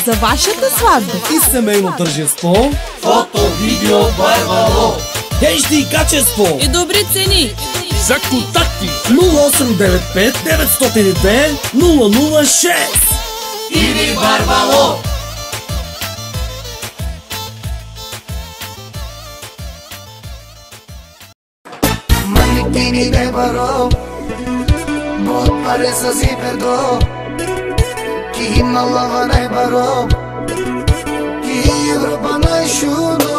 за вашата сватба и семейно тържество. Фото, видео, Барбало. HD и качество и добри цени. За контакти 0895 902 006 или Барбало. Manitini ne baro, बहुत परे सजी पे दो कि हिमालय ने बरो कि यूरोप ने शुनो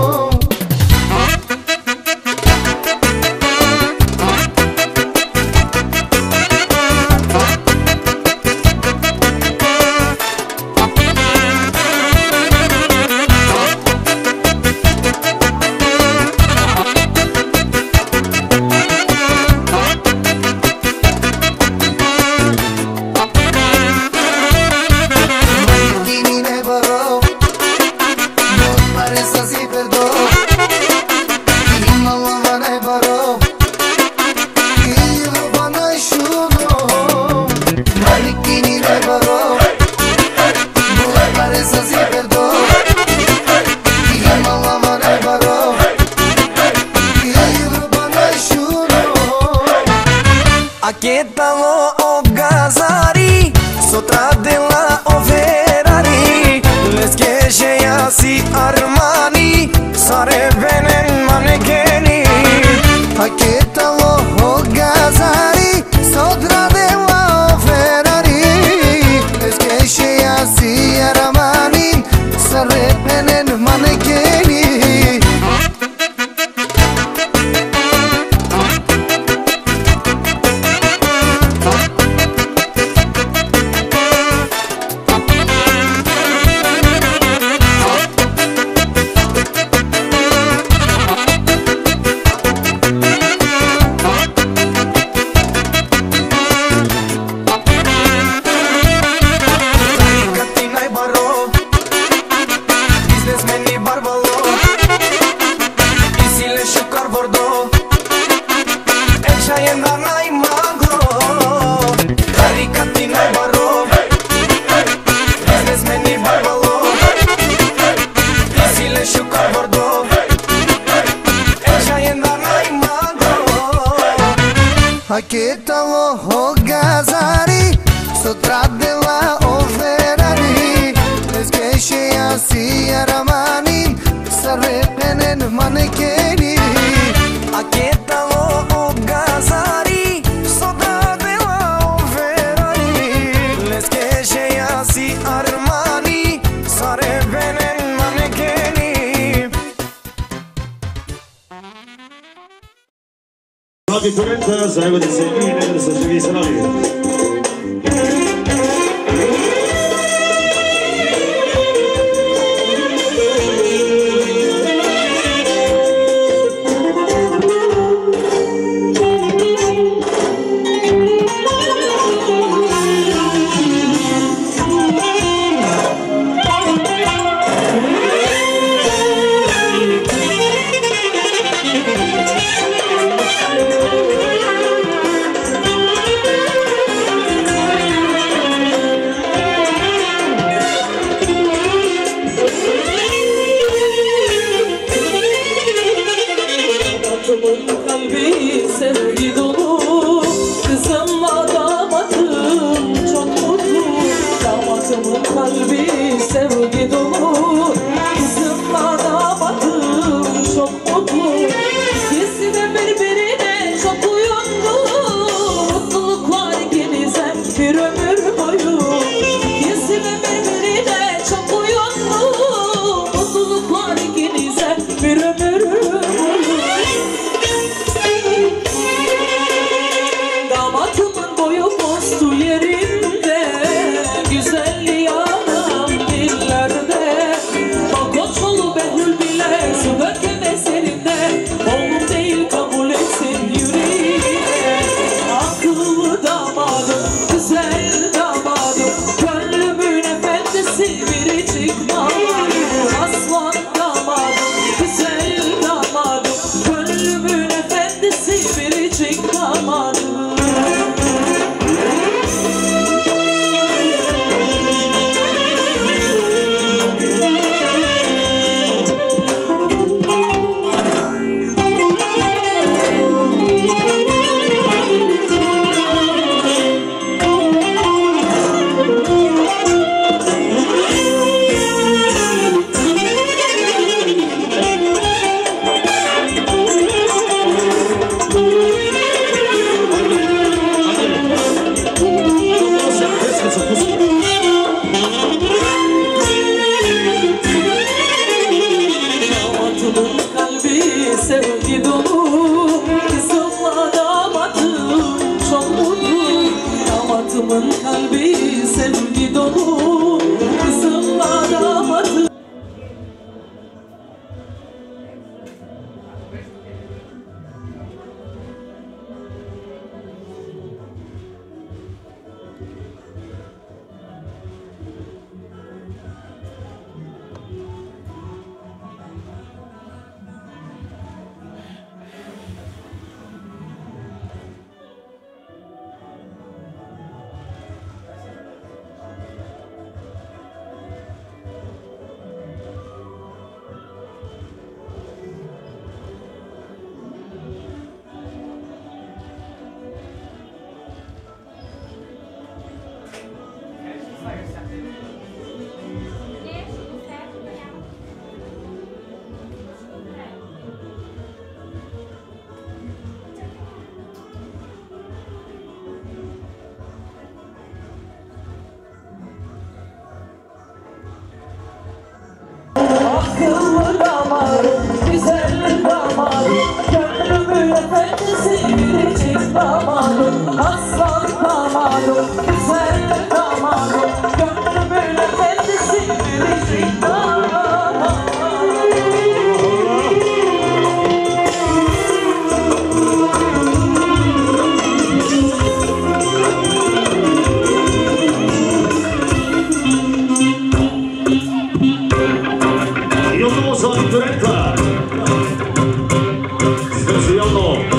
Achetalo o gazari, sotra de la o Ferrari, les que si Armani, sare venen manekeni. Achetalo o gazari, sotra de la o Ferrari, les que si Armani, sare venen manekeni. Achetalo o gazari, sotra de la o Ferrari, les que si Armani, sarepenen manekeni. Achetalo o gazari, sotra de la o Ferrari, les que si Armani, sarepenen manekeni. Novi Corinthians, zajedno da se vidi, da se živi sa nami. Kalbi sevgi dolu, kızımla damatım çok mutlu. Damatımın kalbi sevgi dolu, kızımla damatım çok mutlu. İkisi de birbirine çok uyumlu, mutluluklar ikinize bir ömür boyu. İkisi de birbirine çok uyumlu, mutluluklar ikinize bir ömür boyu. Damatımın boyu postu yerinde, güzelliği anam dillerde. Bak o çolu Behlül bile su dökemez elinde, oğlum değil kabul etsin yüreğine. Akıllı damadım, güzel damadım, gönlümün efendisi biricik damadım. Aslan damadım, güzel damadım, gönlümün efendisi biricik damadım. damadımın kalbi sevgi dolu. Kızımla damadım. Akıllı damarım, güzel damarım, gönlümün efendisi biricik damarım. Aslan damarım, güzel damarım, gönlümün efendisi biricik damarım. Io sono in diretta. Stazione.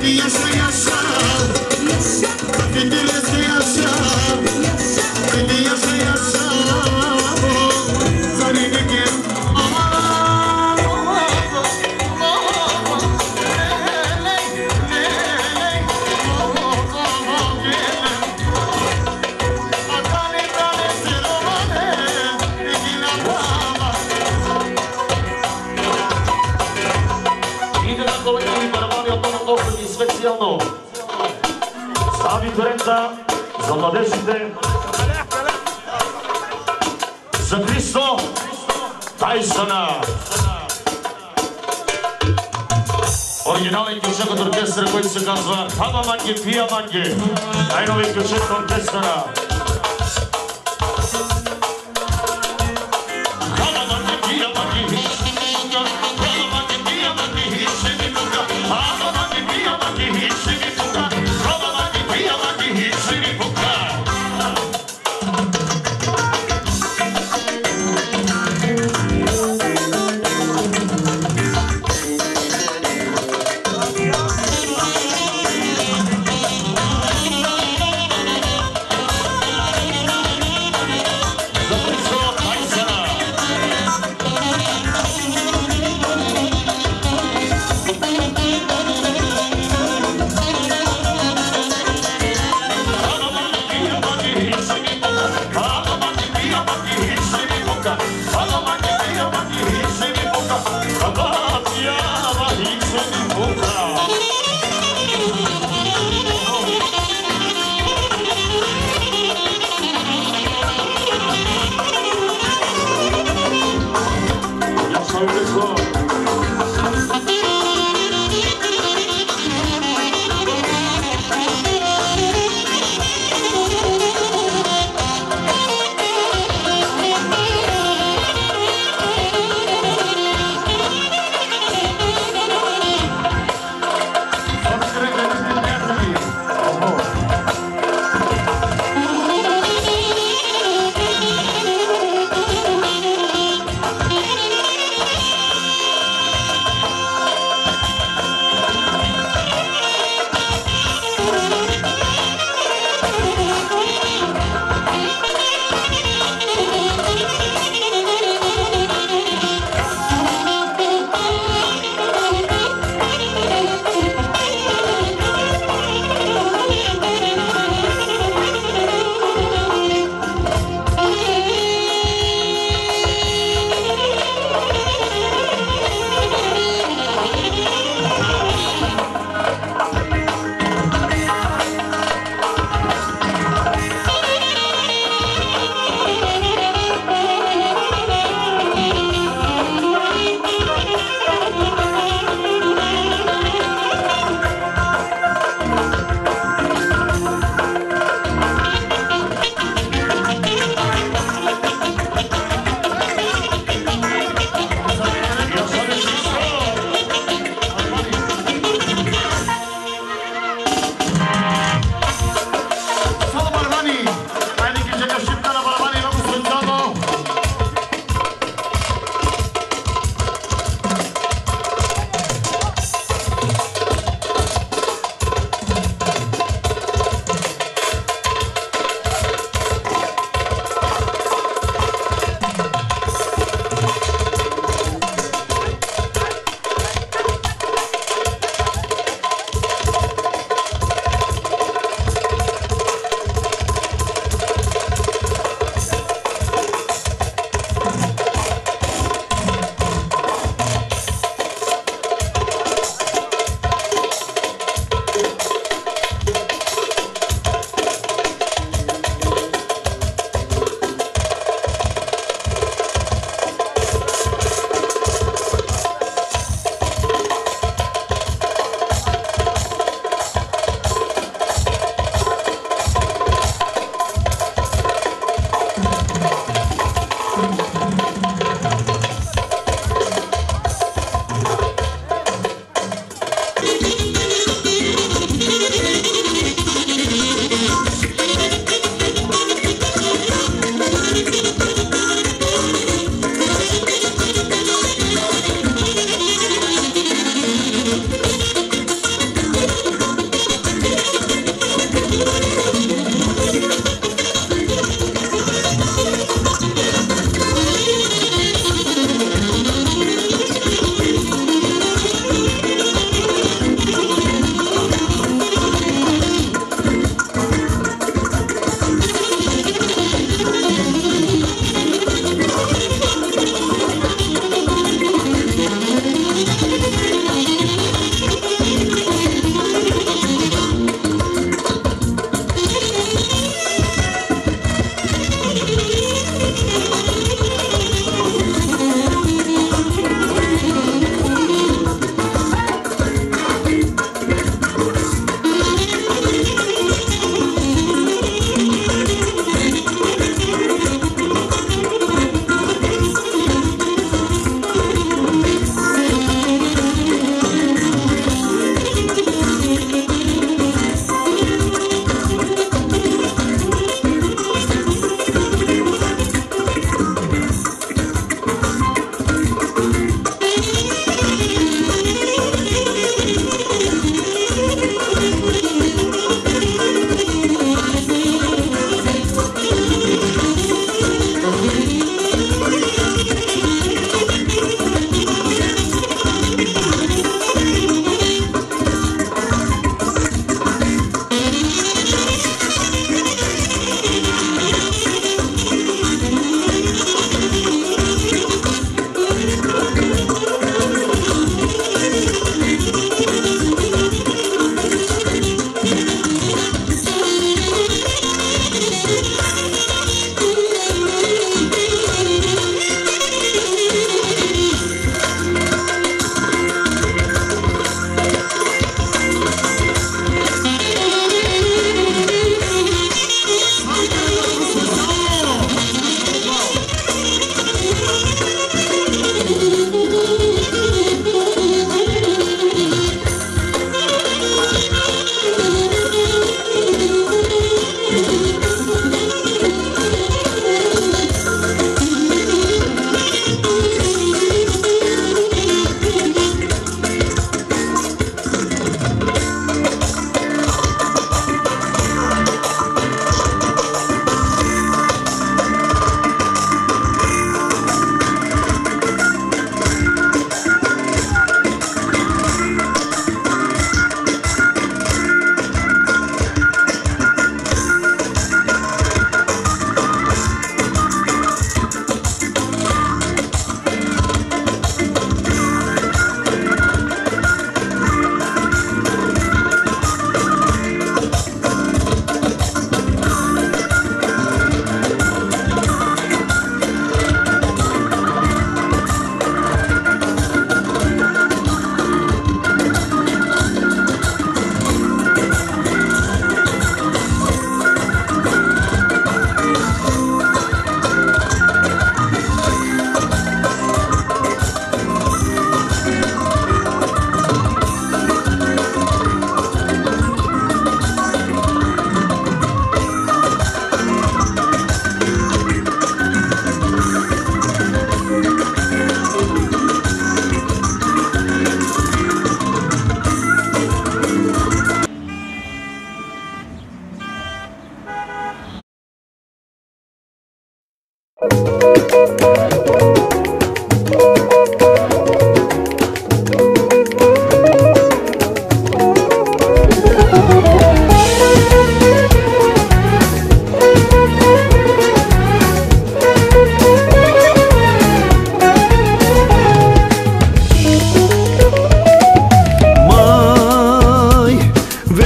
Специално за Витуренца, за младежите, за Христо Тайсона. Оригинален кючек от оркестъра, който се казва Хама Манги, Пия Манги. Най-нови кючек на оркестъра.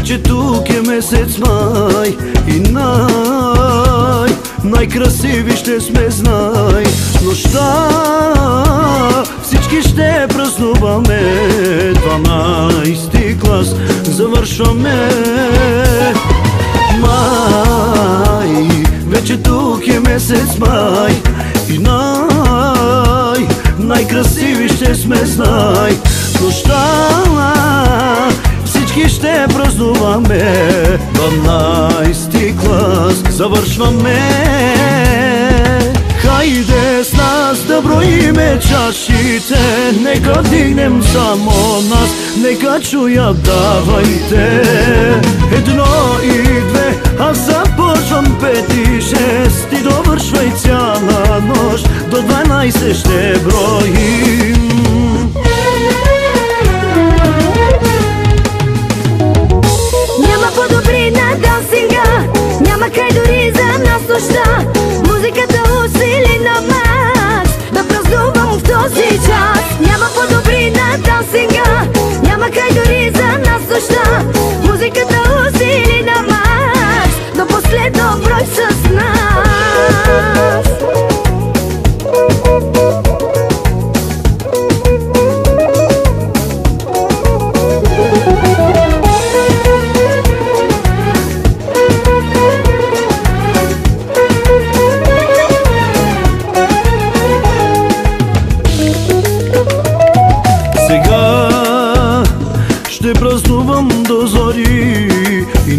Вече тук е месец май и най-красиви ще сме, знай. Нощта всички ще празнуваме, 12 клас завършваме. Май, вече тук е месец май и най-красиви ще сме, знай. Нощта всички ще празнуваме, 12 клас завършваме. Хайде с нас да броиме чашите, нека вдигнем само нас, нека чуят, давайте. 1 и 2, аз започвам 5 и 6 и довършвай цяла нощ, до 12 ще броим. Няма по-добри на дансинга, няма край дори за нас нощта. Музиката усили на макс, да празнувам в този час. Няма по-добри на дансинга, няма край дори за нас нощта. Музиката усили на макс, до последно брой с нас. Ще празнувам до зори и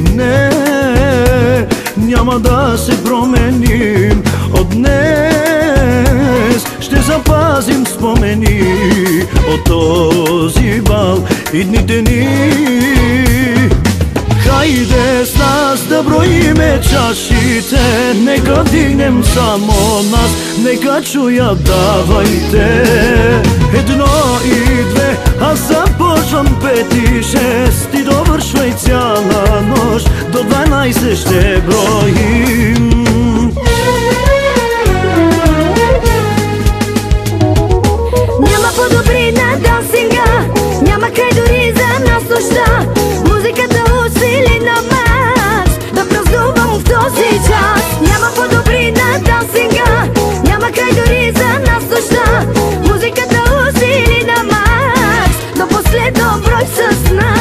няма да се променим. От днес ще запазим спомени от този бал и дните ни. Хайде с нас да броиме чашите, нека вдигнем само нас, нека чуят, давайте. 1 и 2, аз започвам 5 и 6 и довършвай цяла нощ, до 12 ще броим. Няма по-добри на дансинга, няма край дори за нас нощта. Музиката усили на макс, да празнувам в този час. Няма по-добри на дансинга, няма край дори за нас нощта. Музиката усили на макс, до последно брой с нас.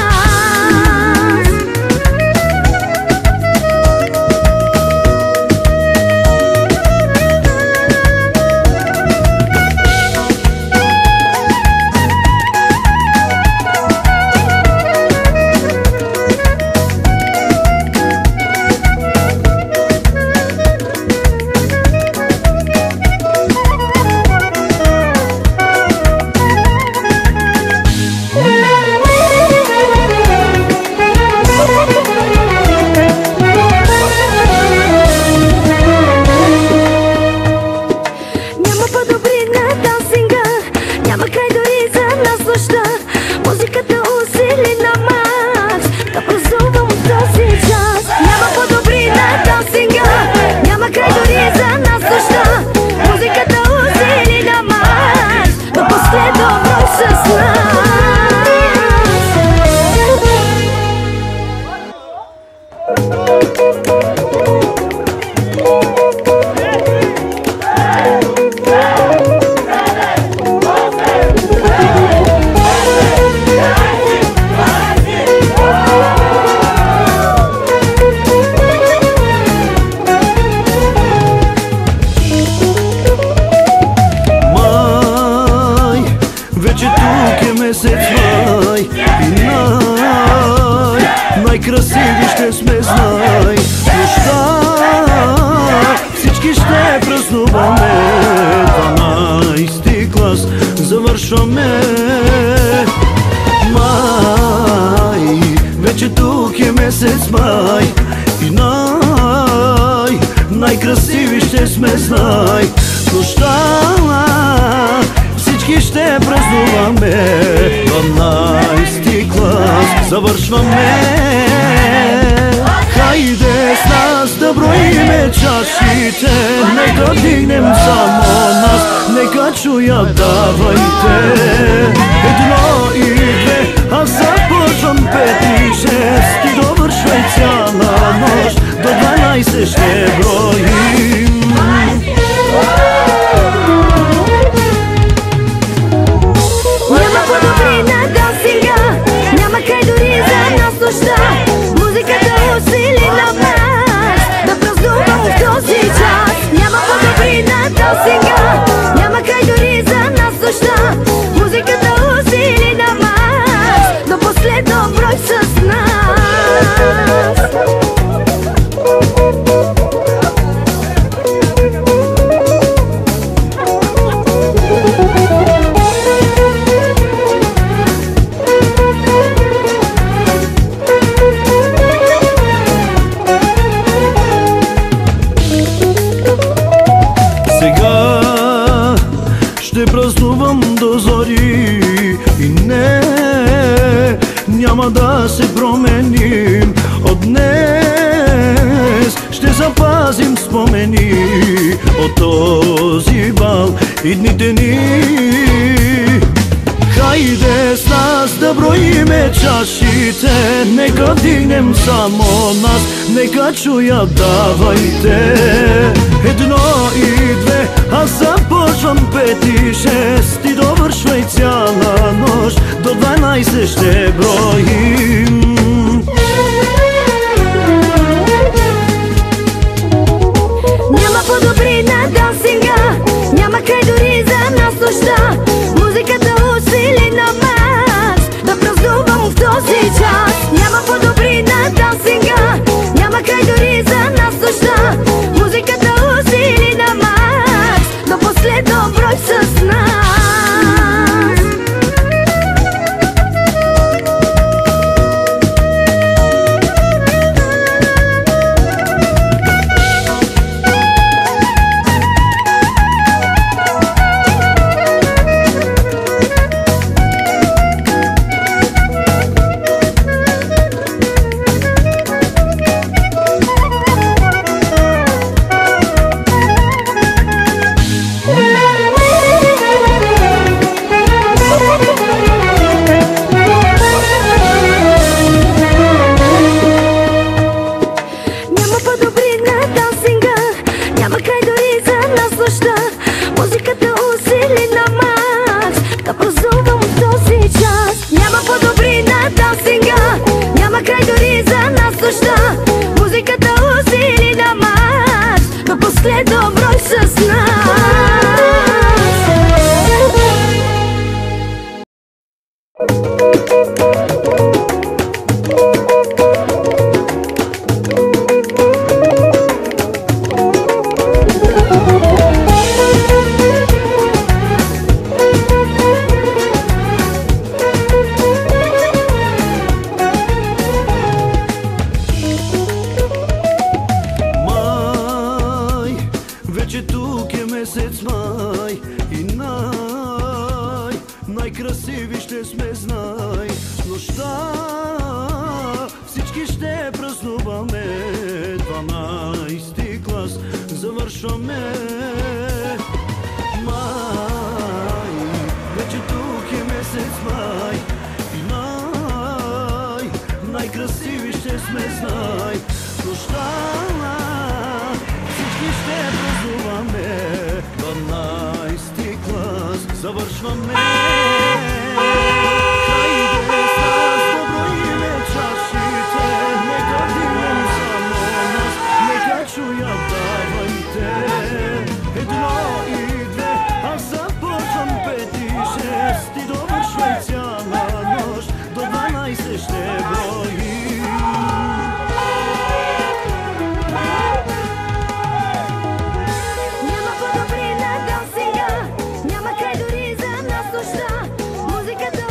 Най-красиви ще сме, знай. Нощта всички ще празнуваме, 12 клас завършваме. Май, вече тук е месец май и най-красиви ще сме, знай. Нощта всички ще празнуваме, 12 клас завършваме. Хайде с нас да броиме чашите, нека вдигнем само нас, нека чуят, давайте. 1 и 2, аз започвам 5 и 6 и добър Ще празнувам до зори и не, няма да се променим. От днес ще запазим спомени от този бал и дните ни. Хайде с нас да броиме чашите, нека вдигнем само нас, нека чуят давайте. Едно и две, аз започвам 5 и 6 и довършвай цяла нощ, до 12 ще броим. Няма по-добри на дансинга, няма край дори за нас нощта. Музиката усили на макс, да празнувам в този час. Няма по-добри на дансинга, няма край дори за нас нощта. Музиката усили на макс, до последно брой с нас. Музиката усили на макс, до последно брой с нас. Най-красиви ще сме, знай, нощта всички ще празнуваме. 12 клас завършваме. Май, вече тук е месец май и най-красиви ще сме, знай, нощта всички ще празнуваме. 12 клас завършваме. Няма по-добри на дансинга, няма край дори за нас нощта. Музиката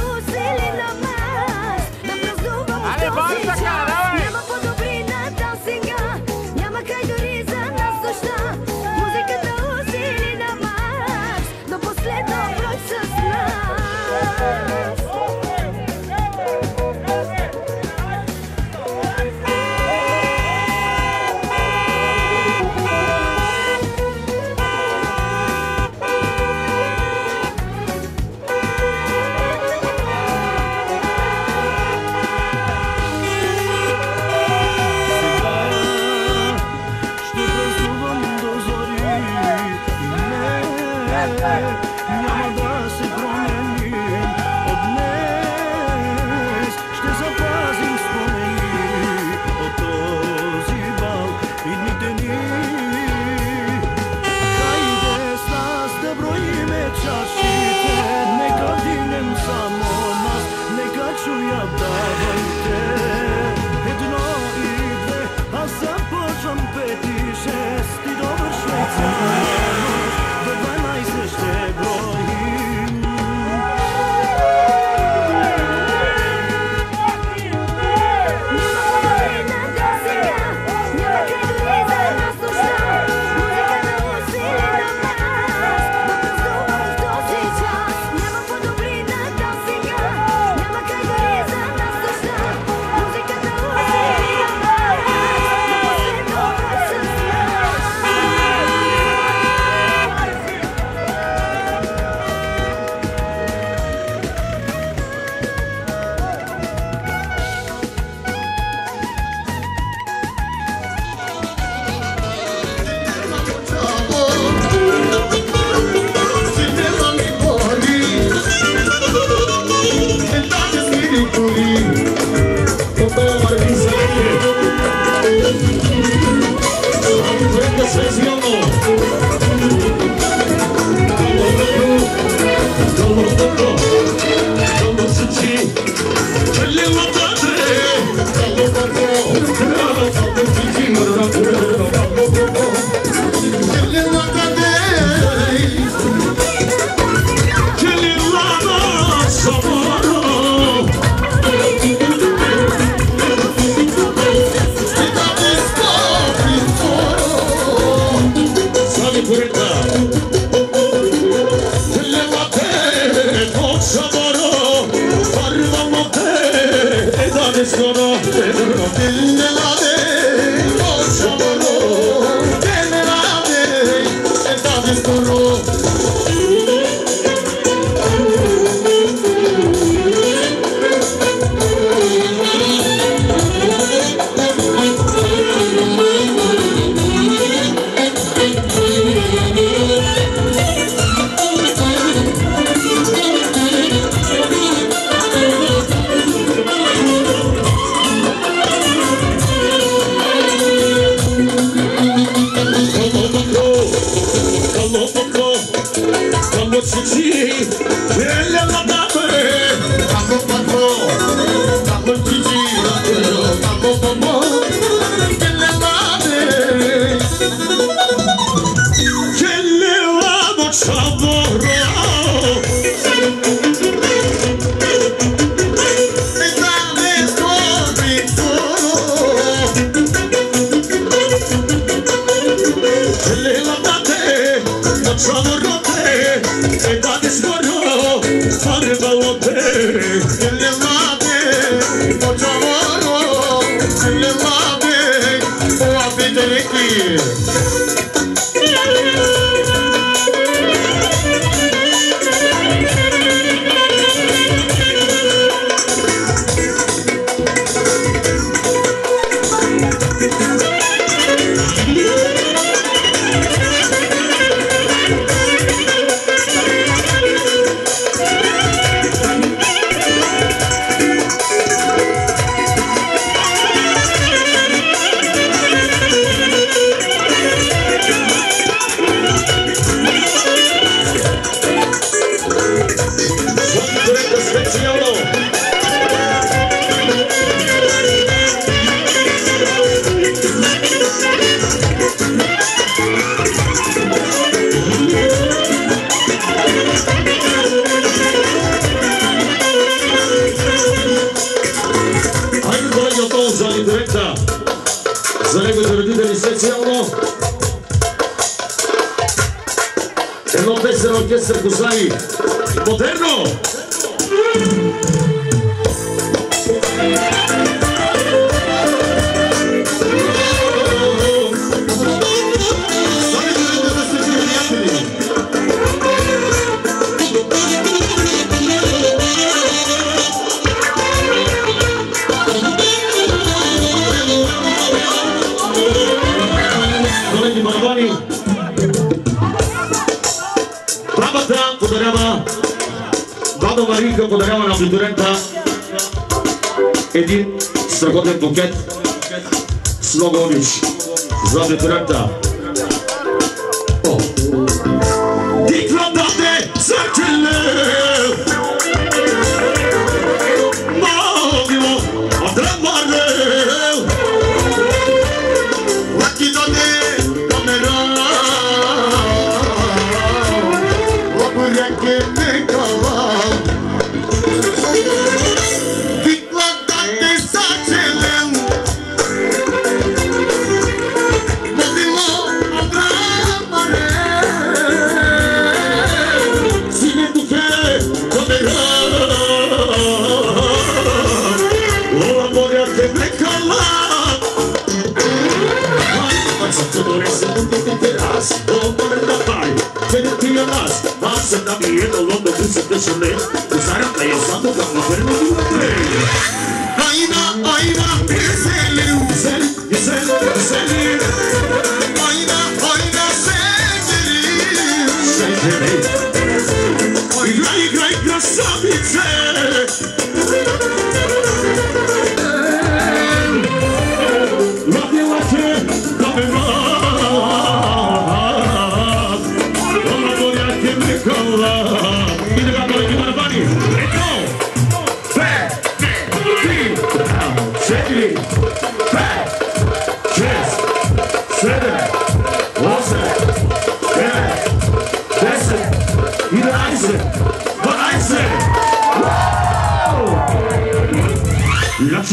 La chiquita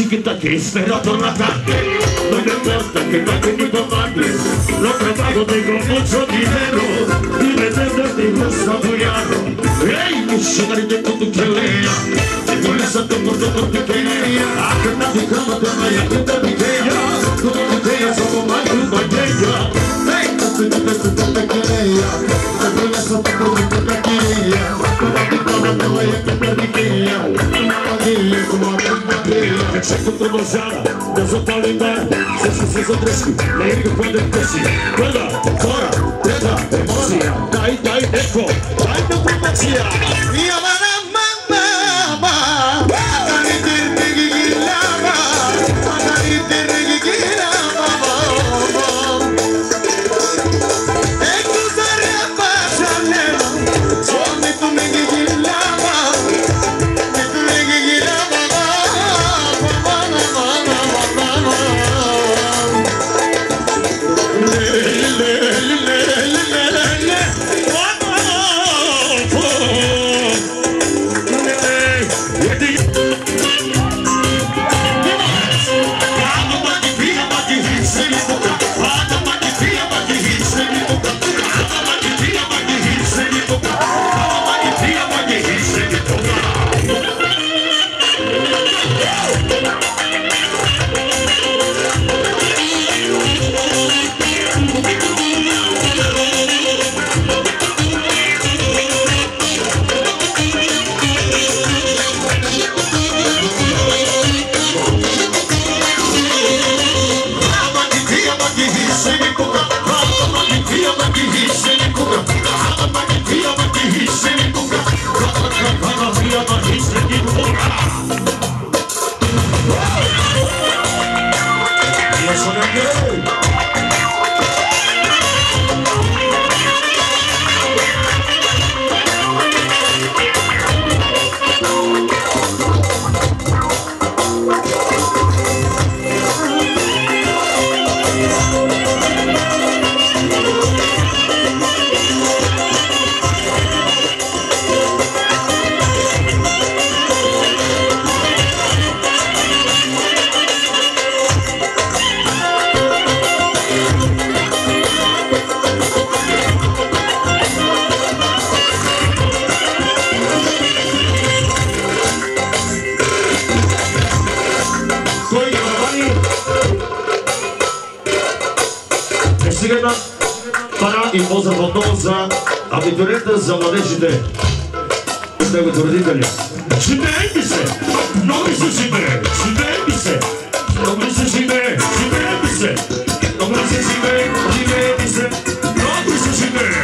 ti spero tornate, non importa che non ti comandi, lo trabajo tengo mucho dinero, y me tendrás de gusto apoyado. Ey, mi sugar de tu pelea, te voy a sacar por tu portería, a que nadie cama te vaya que te botella, tu botella somos más que una botella. Ey, tu pelea, te voy a sacar por tu portería, nadie cama te vaya que te botella, una botella como a tu botella. Check up the Mozilla, there's a calendar, says a dressy, lady for the pussy, brother, fora, teta, emoция, дай, echo, дай the promocia. Mia mama, Пара и поздрав отново за абитуриента, за младежите с неговите родители. Живее ми се! Много ми се живее! Живее ми се! Много ми се живее! Живее ми се! Много ми се живее! Живее ми се! Много ми се живее!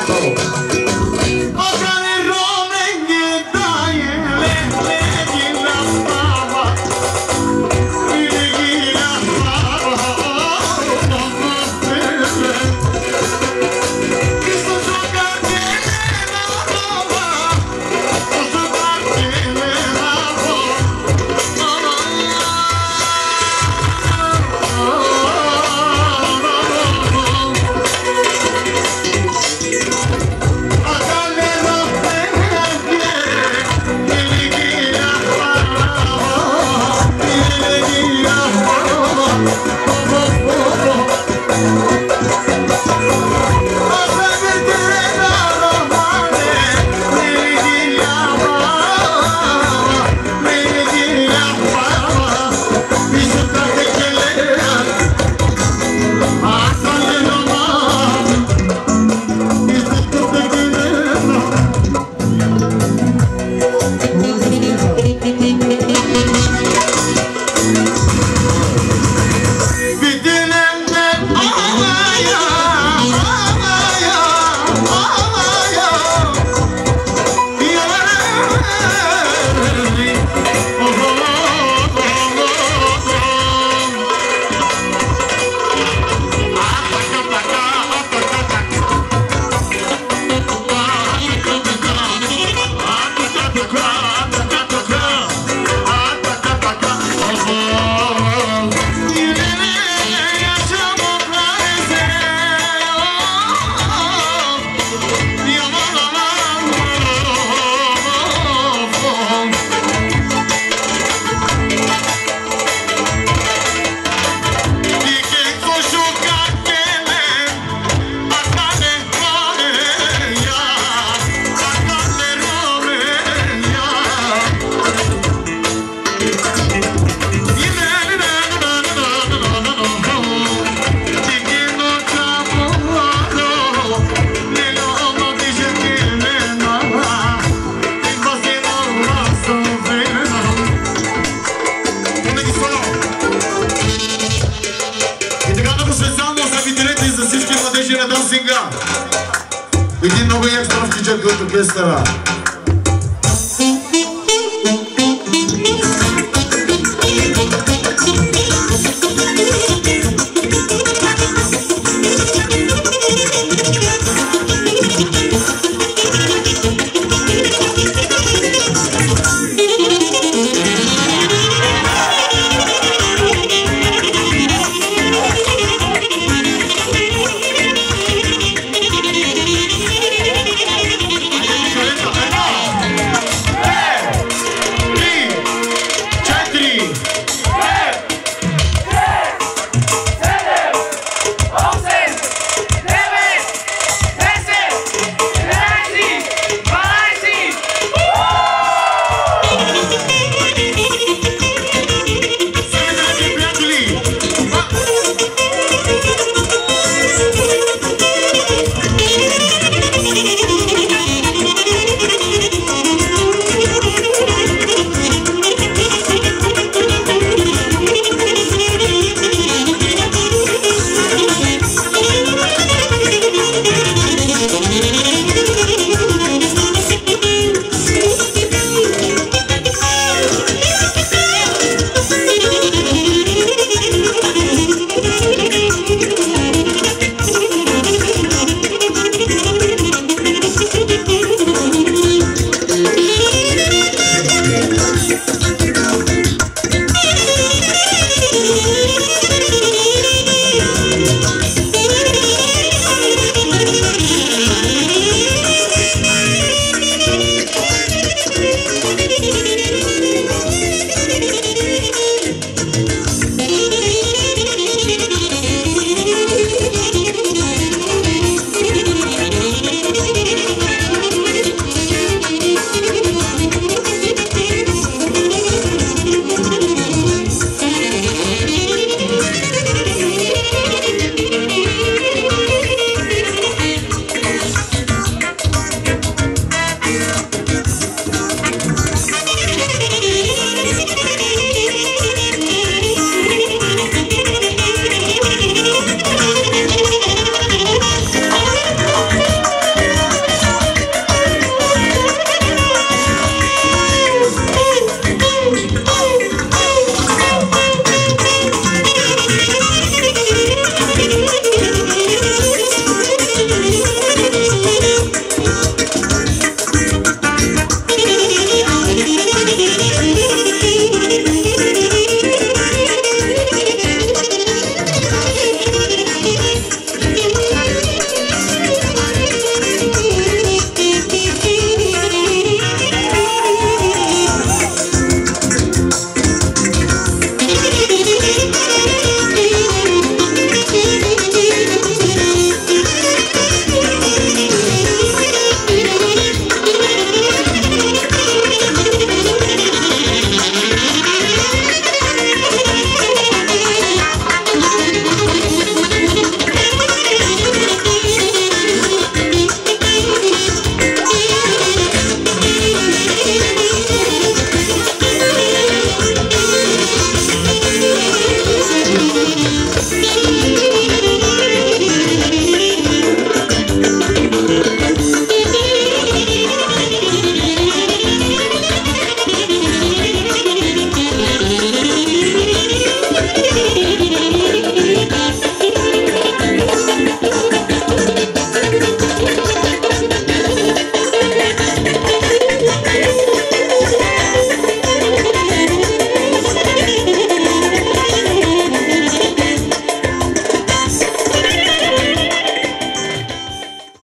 Един много екстра втичат от оркестъра.